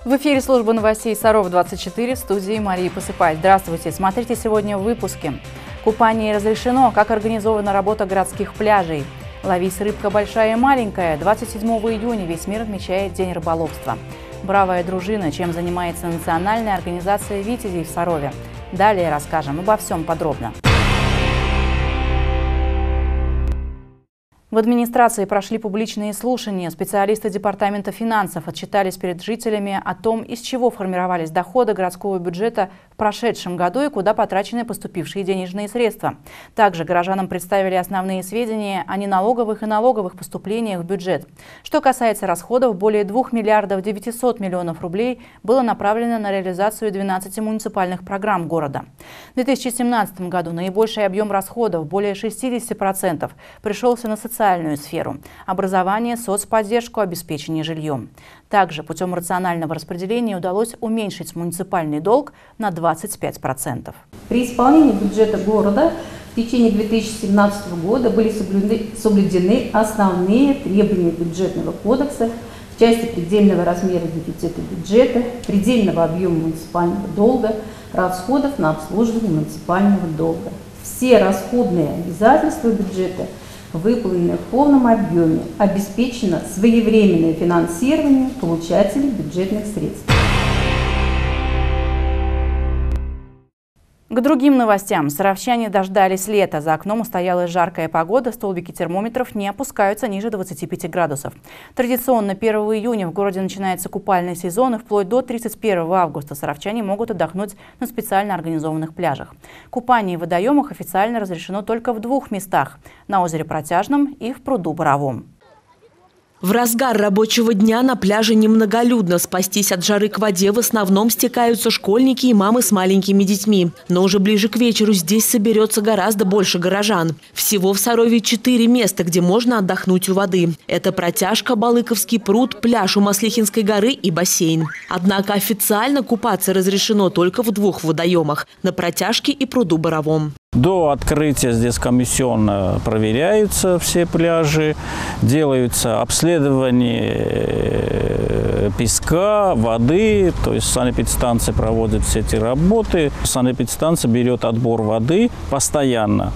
В эфире служба новостей Саров-24, в студии Марии Посыпай. Здравствуйте. Смотрите сегодня в выпуске. Купание разрешено. Как организована работа городских пляжей. Ловись, рыбка большая и маленькая. 27 июня весь мир отмечает День рыболовства. Бравая дружина. Чем занимается национальная организация «Витязей» в Сарове. Далее расскажем обо всем подробно. В администрации прошли публичные слушания. Специалисты Департамента финансов отчитались перед жителями о том, из чего формировались доходы городского бюджета в прошедшем году и куда потрачены поступившие денежные средства. Также горожанам представили основные сведения о неналоговых и налоговых поступлениях в бюджет. Что касается расходов, более 2 миллиардов 900 миллионов рублей было направлено на реализацию 12 муниципальных программ города. В 2017 году наибольший объем расходов, более 60%, пришелся на социальную сферу – образование, соцподдержку, обеспечение жильем. Также путем рационального распределения удалось уменьшить муниципальный долг на 25%. При исполнении бюджета города в течение 2017 года были соблюдены основные требования бюджетного кодекса в части предельного размера дефицита бюджета, предельного объема муниципального долга, расходов на обслуживание муниципального долга. Все расходные обязательства бюджета выполнены в полном объеме, обеспечено своевременное финансирование получателей бюджетных средств. К другим новостям. Саровчане дождались лета. За окном устоялась жаркая погода, столбики термометров не опускаются ниже 25 градусов. Традиционно 1 июня в городе начинается купальный сезон, и вплоть до 31 августа саровчане могут отдохнуть на специально организованных пляжах. Купание в водоемах официально разрешено только в 2 местах – на озере Протяжном и в пруду Боровом. В разгар рабочего дня на пляже немноголюдно. Спастись от жары к воде в основном стекаются школьники и мамы с маленькими детьми. Но уже ближе к вечеру здесь соберется гораздо больше горожан. Всего в Сарове 4 места, где можно отдохнуть у воды. Это Протяжка, Балыковский пруд, пляж у Маслихинской горы и бассейн. Однако официально купаться разрешено только в 2 водоемах – на Протяжке и пруду Боровом. До открытия здесь комиссионно проверяются все пляжи, делаются обследования песка, воды, то есть санэпидстанция проводит все эти работы. Санэпидстанция берет отбор воды постоянно.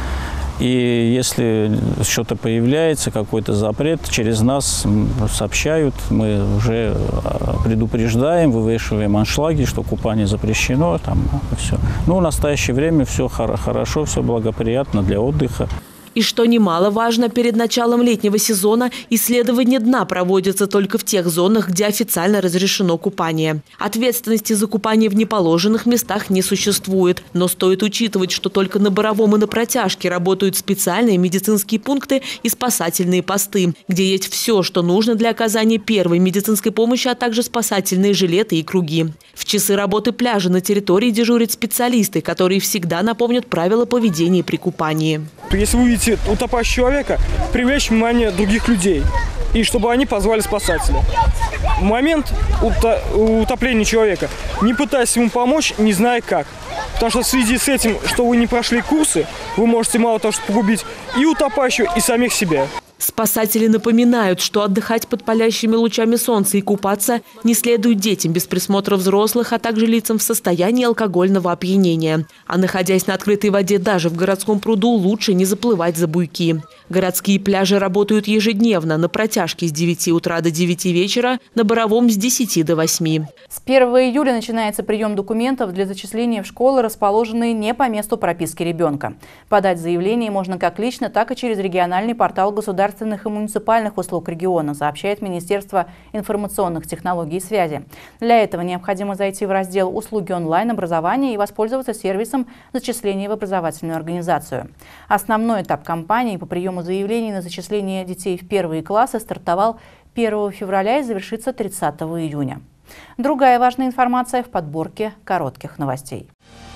И если что-то появляется, какой-то запрет, через нас сообщают, мы уже предупреждаем, вывешиваем аншлаги, что купание запрещено. Все. Но в настоящее время все хорошо, все благоприятно для отдыха. И что немаловажно, перед началом летнего сезона исследование дна проводится только в тех зонах, где официально разрешено купание. Ответственности за купание в неположенных местах не существует. Но стоит учитывать, что только на Боровом и на Протяжке работают специальные медицинские пункты и спасательные посты, где есть все, что нужно для оказания первой медицинской помощи, а также спасательные жилеты и круги. В часы работы пляжа на территории дежурят специалисты, которые всегда напомнят правила поведения при купании. Если вы увидите утопающего человека, привлечь внимание других людей, и чтобы они позвали спасателя. В момент утопления человека не пытаясь ему помочь, не зная как. Потому что в связи с этим, что вы не прошли курсы, вы можете мало того, что погубить и утопающего, и самих себя. Спасатели напоминают, что отдыхать под палящими лучами солнца и купаться не следует детям без присмотра взрослых, а также лицам в состоянии алкогольного опьянения. А находясь на открытой воде даже в городском пруду, лучше не заплывать за буйки. Городские пляжи работают ежедневно. На Протяжке с 9 утра до 9 вечера, на Боровом с 10 до 8. С 1 июля начинается прием документов для зачисления в школы, расположенные не по месту прописки ребенка. Подать заявление можно как лично, так и через региональный портал государственных и муниципальных услуг региона, сообщает Министерство информационных технологий и связи. Для этого необходимо зайти в раздел «Услуги онлайн-образования» и воспользоваться сервисом зачисления в образовательную организацию. Основной этап кампании по приему заявлений на зачисление детей в 1-е классы стартовал 1 февраля и завершится 30 июня. Другая важная информация в подборке коротких новостей.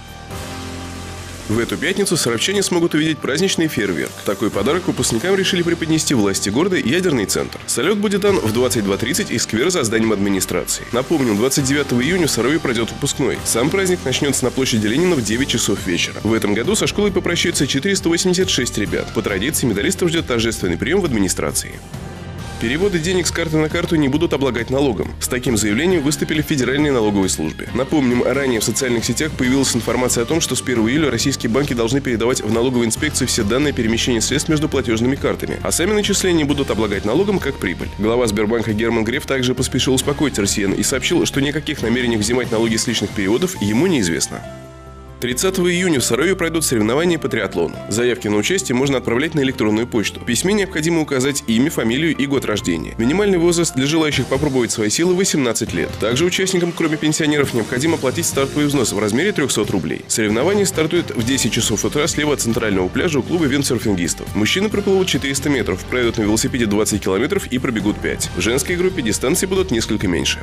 В эту пятницу саровчане смогут увидеть праздничный фейерверк. Такой подарок выпускникам решили преподнести власти города и ядерный центр. Салют будет дан в 22:30 из сквера за зданием администрации. Напомним, 29 июня в Сарове пройдет выпускной. Сам праздник начнется на площади Ленина в 9 часов вечера. В этом году со школой попрощаются 486 ребят. По традиции медалистов ждет торжественный прием в администрации. Переводы денег с карты на карту не будут облагать налогом. С таким заявлением выступили в Федеральной налоговой службе. Напомним, ранее в социальных сетях появилась информация о том, что с 1 июля российские банки должны передавать в налоговую инспекцию все данные перемещения средств между платежными картами, а сами начисления будут облагать налогом как прибыль. Глава Сбербанка Герман Греф также поспешил успокоить россиян и сообщил, что никаких намерений взимать налоги с личных переводов ему неизвестно. 30 июня в Сарове пройдут соревнования по триатлону. Заявки на участие можно отправлять на электронную почту. В письме необходимо указать имя, фамилию и год рождения. Минимальный возраст для желающих попробовать свои силы – 18 лет. Также участникам, кроме пенсионеров, необходимо платить стартовый взнос в размере 300 рублей. Соревнования стартуют в 10 часов утра слева от центрального пляжа у клуба виндсерфингистов. Мужчины проплывут 400 метров, пройдут на велосипеде 20 километров и пробегут 5. В женской группе дистанции будут несколько меньше.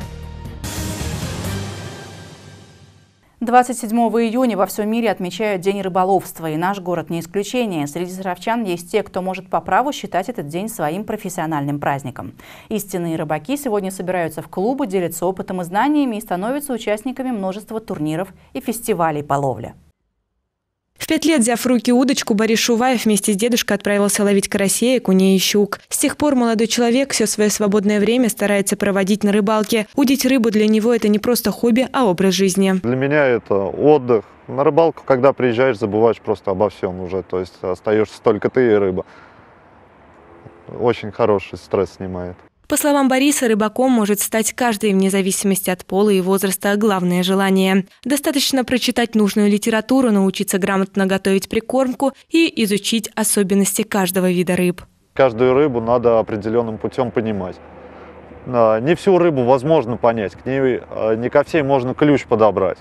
27 июня во всем мире отмечают День рыболовства, и наш город не исключение. Среди саровчан есть те, кто может по праву считать этот день своим профессиональным праздником. Истинные рыбаки сегодня собираются в клубы, делятся опытом и знаниями и становятся участниками множества турниров и фестивалей по ловле. В 5 лет, взяв в руки удочку, Борис Шуваев вместе с дедушкой отправился ловить карасей, окуней и щук. С тех пор молодой человек все свое свободное время старается проводить на рыбалке. Удить рыбу для него – это не просто хобби, а образ жизни. Для меня это отдых. На рыбалку, когда приезжаешь, забываешь просто обо всем уже. То есть остаешься только ты и рыба. Очень хороший стресс снимает. По словам Бориса, рыбаком может стать каждый вне зависимости от пола и возраста. Главное – желание. Достаточно прочитать нужную литературу, научиться грамотно готовить прикормку и изучить особенности каждого вида рыб. Каждую рыбу надо определенным путем понимать. Не всю рыбу возможно понять, не ко всей можно ключ подобрать.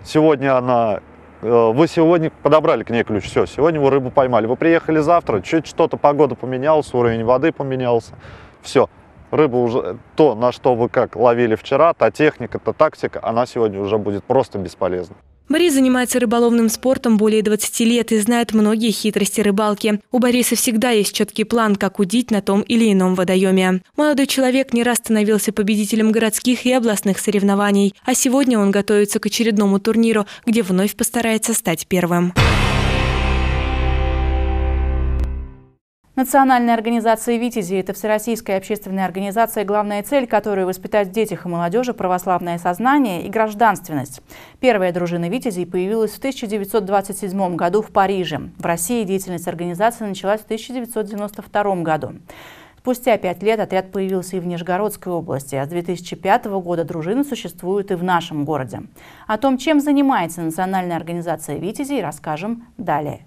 Вы сегодня подобрали к ней ключ, все, сегодня вы рыбу поймали. Вы приехали завтра, чуть что-то, погода поменялась, уровень воды поменялся, все. Рыба уже, то, на что вы как ловили вчера, та техника, та тактика, она сегодня уже будет просто бесполезна. Борис занимается рыболовным спортом более 20 лет и знает многие хитрости рыбалки. У Бориса всегда есть четкий план, как удить на том или ином водоеме. Молодой человек не раз становился победителем городских и областных соревнований, а сегодня он готовится к очередному турниру, где вновь постарается стать первым. Национальная организация «Витязи» – это всероссийская общественная организация, главная цель которой – воспитать в детях и молодежи православное сознание и гражданственность. Первая дружина «Витязей» появилась в 1927 году в Париже. В России деятельность организации началась в 1992 году. Спустя 5 лет отряд появился и в Нижегородской области, а с 2005 года дружина существует и в нашем городе. О том, чем занимается Национальная организация «Витязей», расскажем далее.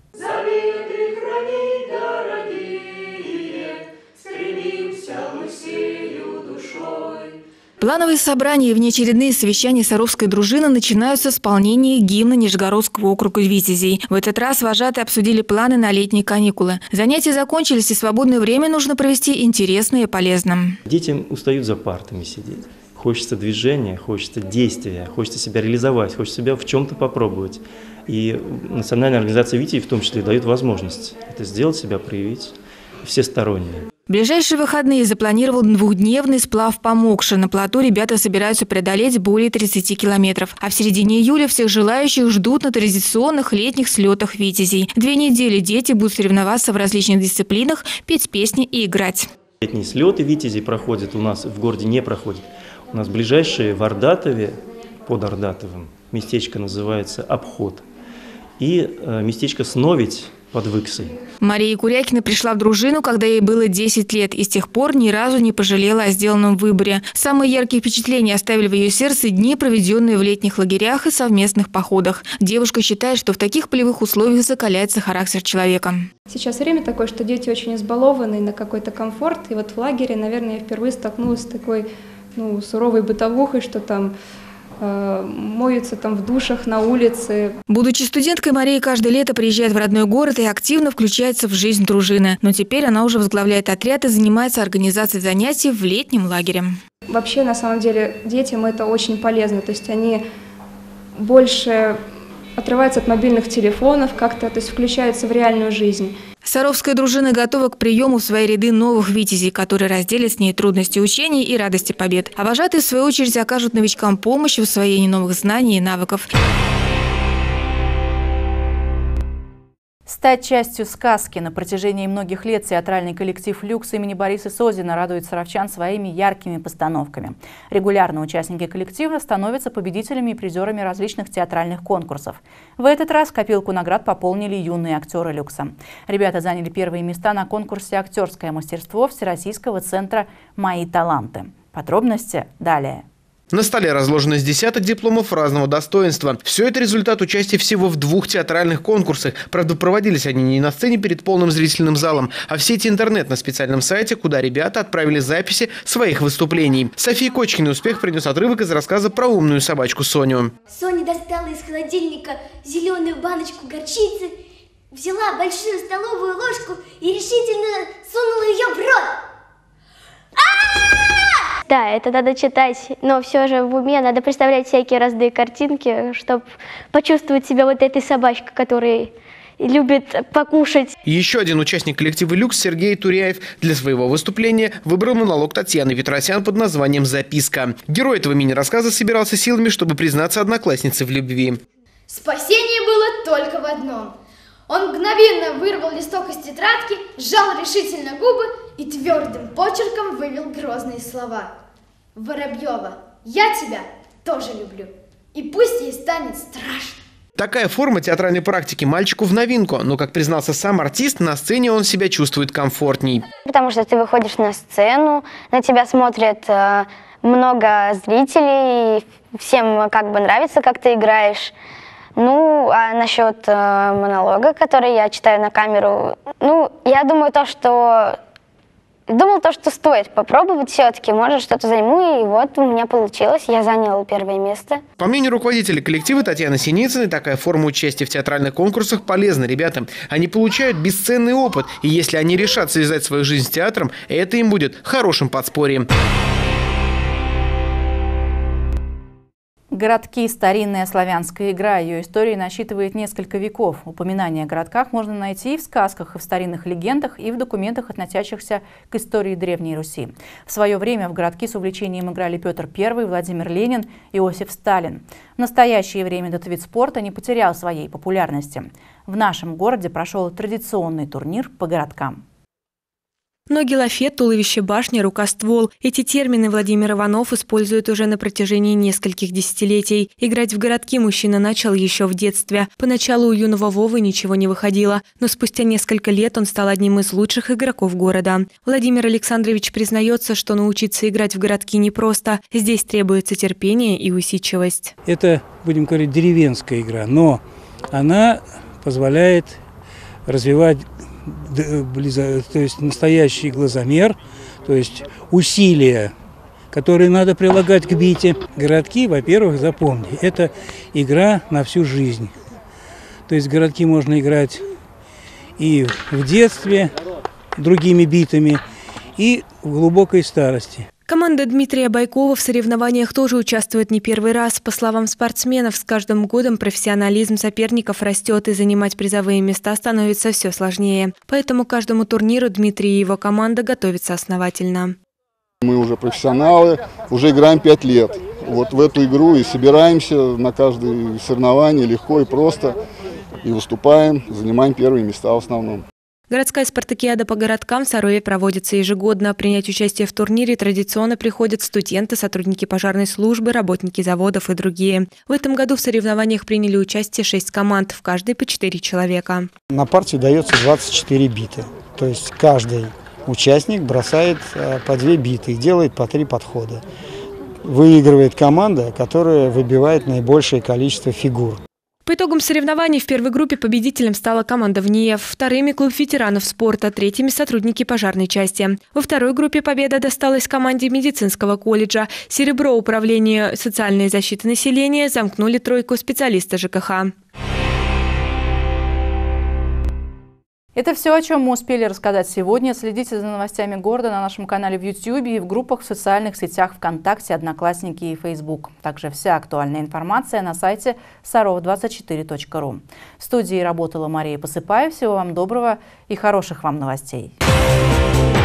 Плановые собрания и внеочередные совещания Саровской дружины начинаются с исполнения гимна Нижегородского округа «Витязей». В этот раз вожатые обсудили планы на летние каникулы. Занятия закончились, и свободное время нужно провести интересно и полезно. Дети устают за партами сидеть. Хочется движения, хочется действия, хочется себя реализовать, хочется себя в чем-то попробовать. И Национальная организация «Витязей» в том числе дает возможность это сделать, себя проявить всесторонне. В ближайшие выходные запланирован двухдневный сплав по Мокше. На плоту ребята собираются преодолеть более 30 километров. А в середине июля всех желающих ждут на традиционных летних слетах «Витязей». 2 недели дети будут соревноваться в различных дисциплинах, петь песни и играть. Летние слеты «Витязей» проходят у нас в городе, не проходят. У нас ближайшие в Ордатове, под Ордатовым, местечко называется «Обход». И местечко Сновить под Выксой. Мария Курякина пришла в дружину, когда ей было 10 лет, и с тех пор ни разу не пожалела о сделанном выборе. Самые яркие впечатления оставили в ее сердце дни, проведенные в летних лагерях и совместных походах. Девушка считает, что в таких полевых условиях закаляется характер человека. Сейчас время такое, что дети очень избалованы на какой-то комфорт. И вот в лагере, наверное, я впервые столкнулась с такой суровой бытовухой, что там моются там в душах, на улице. Будучи студенткой, Мария каждое лето приезжает в родной город и активно включается в жизнь дружины. Но теперь она уже возглавляет отряд и занимается организацией занятий в летнем лагере. Вообще, на самом деле, детям это очень полезно. То есть они больше отрываются от мобильных телефонов, как-то, то есть включаются в реальную жизнь. Саровская дружина готова к приему в свои ряды новых витязей, которые разделят с ней трудности учений и радости побед. А вожатые, в свою очередь, окажут новичкам помощь в усвоении новых знаний и навыков. С Стать частью сказки. На протяжении многих лет театральный коллектив «Люкс» имени Бориса Созина радует саровчан своими яркими постановками. Регулярно участники коллектива становятся победителями и призерами различных театральных конкурсов. В этот раз копилку наград пополнили юные актеры «Люкса». Ребята заняли первые места на конкурсе «Актерское мастерство» Всероссийского центра «Мои таланты». Подробности далее. На столе разложено с десяток дипломов разного достоинства. Все это результат участия всего в 2 театральных конкурсах. Правда, проводились они не на сцене перед полным зрительным залом, а в сети интернет на специальном сайте, куда ребята отправили записи своих выступлений. Софии Кочкиной успех принес отрывок из рассказа про умную собачку Соню. Соня достала из холодильника зеленую баночку горчицы, взяла большую столовую ложку и решительно сунула ее в рот. Да, это надо читать, но все же в уме надо представлять всякие разные картинки, чтобы почувствовать себя вот этой собачкой, которая любит покушать. Еще один участник коллектива «Люкс» Сергей Туряев для своего выступления выбрал монолог Татьяны Петросян под названием «Записка». Герой этого мини-рассказа собирался силами, чтобы признаться однокласснице в любви. Спасение было только в одном. Он мгновенно вырвал листок из тетрадки, сжал решительно губы и твердым почерком вывел грозные слова. «Воробьева, я тебя тоже люблю, и пусть ей станет страшно». Такая форма театральной практики мальчику в новинку, но, как признался сам артист, на сцене он себя чувствует комфортней. Потому что ты выходишь на сцену, на тебя смотрят много зрителей, всем как бы нравится, как ты играешь. Ну, а насчет монолога, который я читаю на камеру, я думаю, что стоит попробовать все-таки, может, что-то займу, и вот у меня получилось, я заняла первое место. По мнению руководителя коллектива Татьяны Синицыной, такая форма участия в театральных конкурсах полезна ребятам. Они получают бесценный опыт, и если они решат связать свою жизнь с театром, это им будет хорошим подспорьем. Городки – старинная славянская игра. Ее история насчитывает несколько веков. Упоминания о городках можно найти и в сказках, и в старинных легендах, и в документах, относящихся к истории Древней Руси. В свое время в городки с увлечением играли Петр I, Владимир Ленин, Иосиф Сталин. В настоящее время этот вид спорта не потерял своей популярности. В нашем городе прошел традиционный турнир по городкам. Ноги, лафет, туловище, башня, рука, ствол. Эти термины Владимир Иванов использует уже на протяжении нескольких десятилетий. Играть в городки мужчина начал еще в детстве. Поначалу у юного Вовы ничего не выходило, но спустя несколько лет он стал одним из лучших игроков города. Владимир Александрович признается, что научиться играть в городки непросто. Здесь требуется терпение и усидчивость. Это, будем говорить, деревенская игра, но она позволяет развивать то есть настоящий глазомер, то есть усилия, которые надо прилагать к бите. Городки, во-первых, запомни, это игра на всю жизнь. То есть городки можно играть и в детстве другими битами, и в глубокой старости. Команда Дмитрия Байкова в соревнованиях тоже участвует не первый раз. По словам спортсменов, с каждым годом профессионализм соперников растет, и занимать призовые места становится все сложнее. Поэтому к каждому турниру Дмитрий и его команда готовятся основательно. Мы уже профессионалы, уже играем 5 лет. Вот в эту игру и собираемся на каждое соревнование легко и просто. И выступаем, занимаем первые места в основном. Городская спартакиада по городкам в Сарове проводится ежегодно. Принять участие в турнире традиционно приходят студенты, сотрудники пожарной службы, работники заводов и другие. В этом году в соревнованиях приняли участие 6 команд, в каждой по 4 человека. На партию дается 24 биты. То есть каждый участник бросает по 2 биты и делает по 3 подхода. Выигрывает команда, которая выбивает наибольшее количество фигур. По итогам соревнований в первой группе победителем стала команда ВНИЕФ, вторыми – клуб ветеранов спорта, третьими – сотрудники пожарной части. Во второй группе победа досталась команде медицинского колледжа. Серебро управления социальной защиты населения замкнули тройку специалиста ЖКХ. Это все, о чем мы успели рассказать сегодня. Следите за новостями города на нашем канале в YouTube и в группах в социальных сетях ВКонтакте, Одноклассники и Facebook. Также вся актуальная информация на сайте sarov24.ru. В студии работала Мария Посыпаева. Всего вам доброго и хороших вам новостей.